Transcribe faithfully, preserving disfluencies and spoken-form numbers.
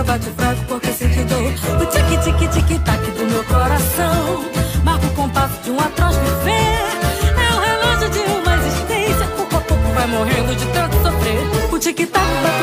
bate fraco porque sente dor. O tic-tic-tic-tac do meu coração marca o compasso de um atroz viver. É o relógio de uma existência, pouco a pouco vai morrendo de tanto sofrer. O tic-tac